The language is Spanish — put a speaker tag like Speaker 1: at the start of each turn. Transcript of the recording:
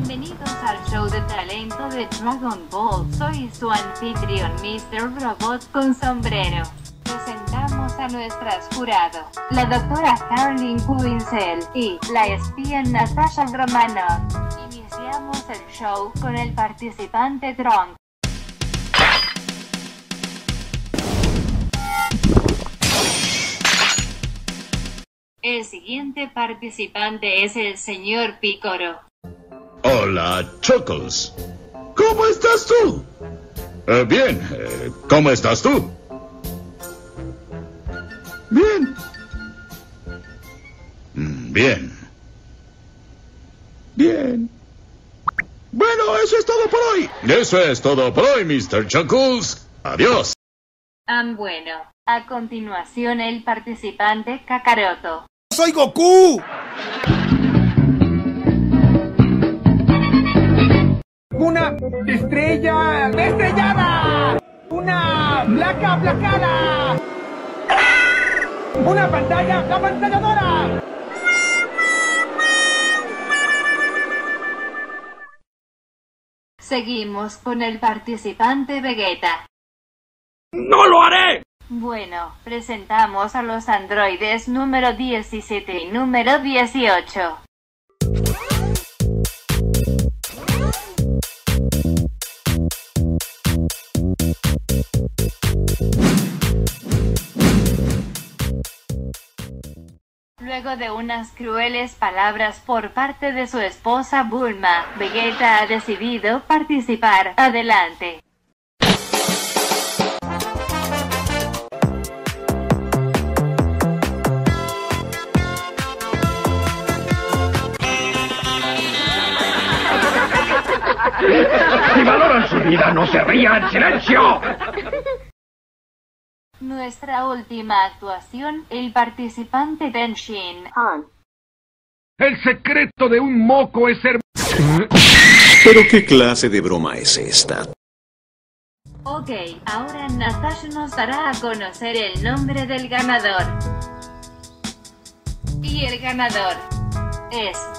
Speaker 1: Bienvenidos al show de talento de Dragon Ball. Soy su anfitrión Mr. Robot con sombrero. Presentamos a nuestras jurados, la doctora Caroline Winsel y la espía Natasha Romanoff. Iniciamos el show con el participante Trunks. El siguiente participante es el señor Picoro.
Speaker 2: Hola, Chuckles. ¿Cómo estás tú? Bien. ¿Cómo estás tú? Bien. Bien. Bien. Bueno, eso es todo por hoy. Eso es todo por hoy, Mr. Chuckles. Adiós.
Speaker 1: Bueno, a continuación el participante Kakaroto.
Speaker 3: ¡Soy Goku! ¡Una estrella estrellada! ¡Una placa aplacada! ¡Una pantalla apantalladora!
Speaker 1: Seguimos con el participante Vegeta.
Speaker 3: ¡No lo haré!
Speaker 1: Bueno, presentamos a los androides número 17 y número 18. Luego de unas crueles palabras por parte de su esposa Bulma, Vegeta ha decidido participar. Adelante.
Speaker 4: Si valoran su vida, no se rían. ¡Silencio!
Speaker 1: Nuestra última actuación, el participante Tenshin Han.
Speaker 4: El secreto de un moco es ser...
Speaker 5: ¿Pero qué clase de broma es esta?
Speaker 1: Ok, ahora Natasha nos dará a conocer el nombre del ganador. Y el ganador es